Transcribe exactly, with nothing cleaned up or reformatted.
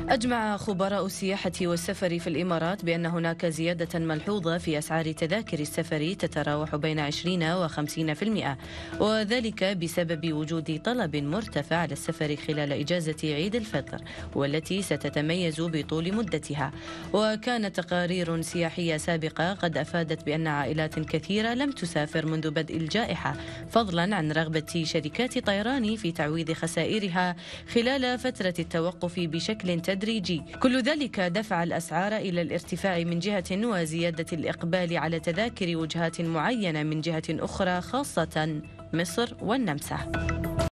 أجمع خبراء السياحة والسفر في الإمارات بأن هناك زيادة ملحوظة في أسعار تذاكر السفر تتراوح بين عشرين وخمسين في المئة، وذلك بسبب وجود طلب مرتفع على السفر خلال إجازة عيد الفطر والتي ستتميز بطول مدتها. وكانت تقارير سياحية سابقة قد أفادت بأن عائلات كثيرة لم تسافر منذ بدء الجائحة، فضلا عن رغبة شركات طيران في تعويض خسائرها خلال فترة التوقف بشكل تدريجي. كل ذلك دفع الأسعار إلى الارتفاع من جهة، وزيادة الإقبال على تذاكر وجهات معينة من جهة أخرى، خاصة مصر والنمسا.